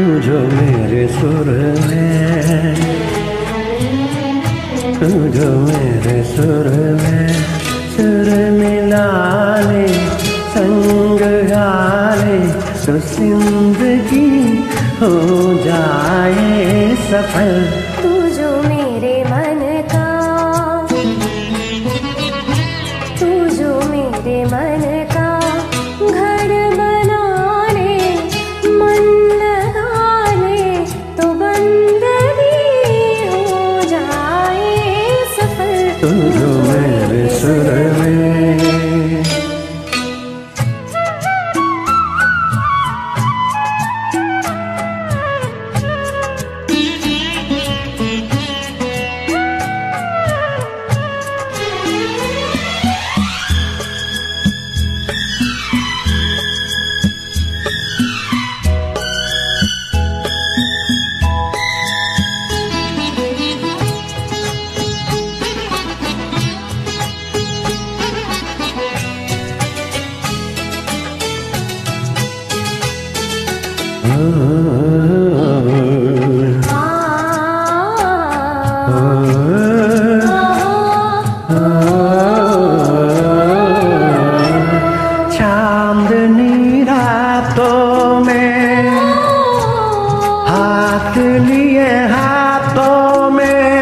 जो मेरे सुर में, तू जो मेरे सुर में सुर मिला ले, संग गा ले, तो जिंदगी हो जाए सफल। तू जो मेरे मन का, तू जो मेरे मन का घर बना ले, मन लगा ले, तो बंदगी हो जाए सफल। तू जो मेरे सुर में, चांदनी रातों में हाथ लिए हाथों में,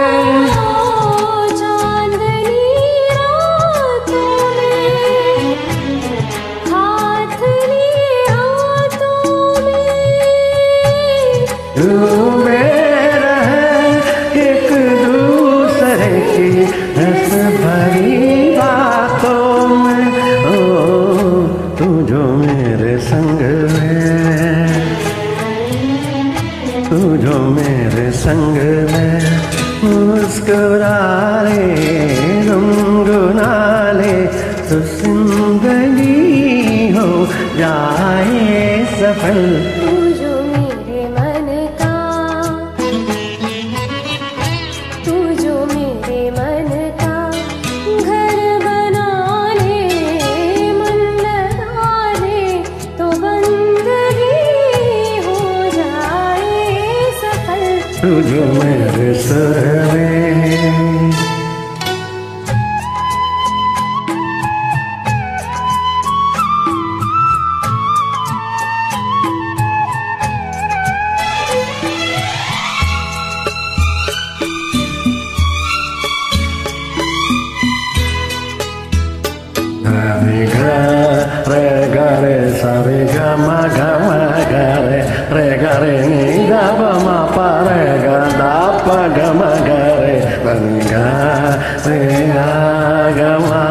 चांदनी रातों में हाथ लिए हाथों में, डूबे रहे एक दूसरे की रस भरी बातों में। ओ तू जो मेरे संग में, तू जो मेरे संग में मुस्कुरा ले, गुनगुना ले, तो जिंदगी हो जाए सफल। तू जो मेरे मन का, तू जो मेरे मन का घर बना ले, मन लगा ले, तो बंदगी हो जाए सफल। तू जो मेरे सुर में, re ga re sa re ga ma re ni da ba ma pa re ga da pa ga ma ga re ba ni ga re ga ma।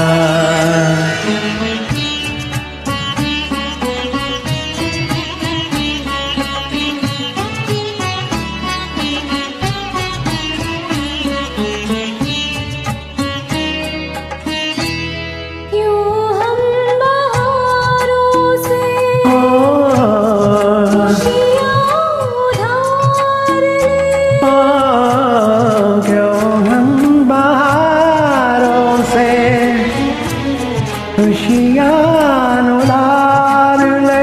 खुशियाँ उड़ार ले,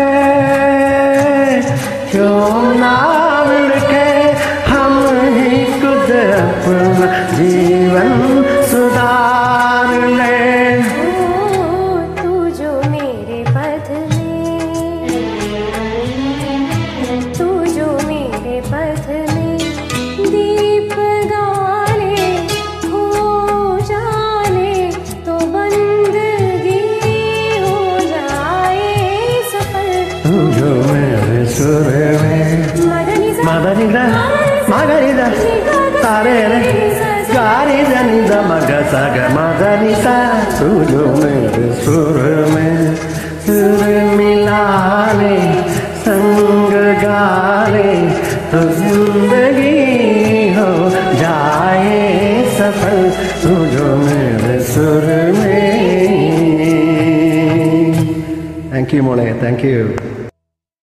क्यों ना मिलके हम ही खुद अपना जीवन सुधार ले। तू जो मेरे पथ में, तू जो मेरे पथ में दीप गाले हो जाने, तो बंदगी हो जाए सफल। तू जो मेरे सुर में, मदनी दा मगरी दा तारे रे गारी जनी दा मग सा ग मदनी सा। तू जो मेरे सुर में सुर मिला ले, संग गा ले, तो जिंदगी हो जाए सफल। तू जो मेरे सुर में। थैंक यू मोने, थैंक यू।